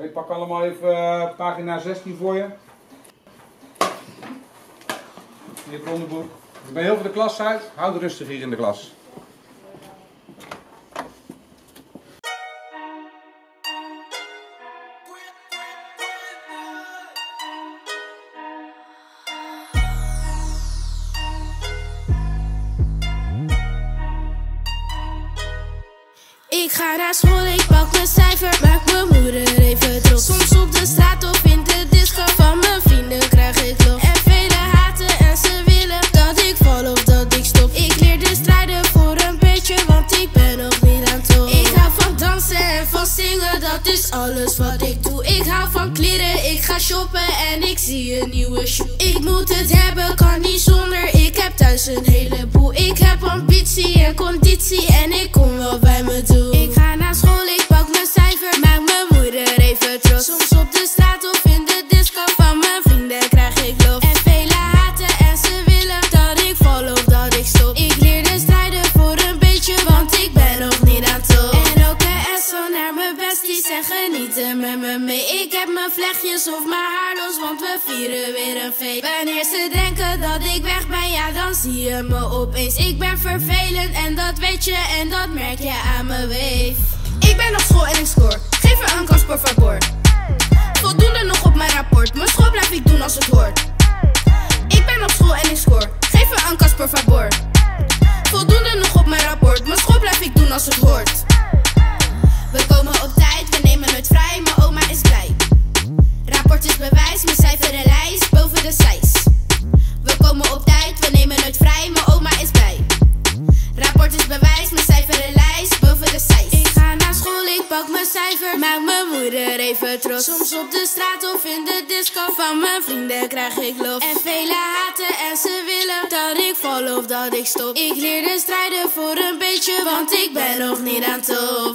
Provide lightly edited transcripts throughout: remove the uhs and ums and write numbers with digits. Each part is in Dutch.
Ik pak allemaal even pagina 16 voor je. Hier het onderboek. Ik ben heel veel de klas uit. Houd rustig hier in de klas. Ik ga naar school, ik pak mijn cijfer, maak mijn moeder even trots. Soms op de straat of in de disco, van mijn vrienden krijg ik lof. En velen haten en ze willen dat ik val of dat ik stop. Ik leer de strijden voor een beetje, want ik ben nog niet aan top. Ik hou van dansen en van zingen, dat is alles wat ik doe. Ik hou van kleren, ik ga shoppen en ik zie een nieuwe shoe. Ik moet het hebben, kan niet zonder, ik heb thuis een heleboel. Ik heb ambitie en conditie en ik kom wel bij mijn doel. Ik ga naar school, ik pak mijn cijfer, maak mijn moeder even trots. Soms op de straat of in de disco, van mijn vrienden krijg ik lof. En velen haten en ze willen dat ik val of dat ik stop. Ik leer de strijden voor een beetje, want ik ben nog niet aan top. En ook SO naar mijn besties en genieten met me mee. Ik heb mijn vlechtjes of mijn haar los, want we vieren weer een feest. Wanneer ze denken dat ik weg ben, ja dan zie je me opeens. Ik ben vervelend en dat weet je en dat merk je aan mijn weef. Ik ben op school en ik scoor, geef me een kans por favor. Voldoende nog op mijn rapport, mijn school blijf ik doen als het hoort. Ik ben op school en ik scoor, geef me een kans por favor. Voldoende nog op mijn rapport, mijn school blijf ik doen als het hoort. We komen op tijd, we nemen nooit vrij, mijn oma is blij. Rapport is bewijs, mijn cijferenlijst boven de cijs. We komen op tijd, we nemen nooit vrij, mijn oma is blij. Rapport is bewijs, mijn cijferenlijst boven de cijs. Ik ga naar school, ik pak mijn cijfer, maak mijn moeder even trots. Soms op de straat of in de disco, van mijn vrienden krijg ik lof. En velen haten en ze willen dat ik val of dat ik stop. Ik leer de strijden voor een beetje, want ik ben nog niet aan top.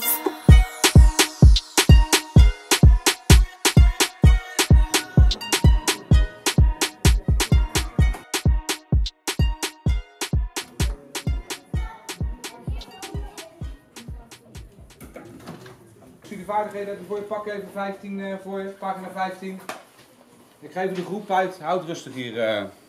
Studievaardigheden heb je voor je, pak even 15 voor je, pagina 15. Ik geef de groep uit, houd rustig hier.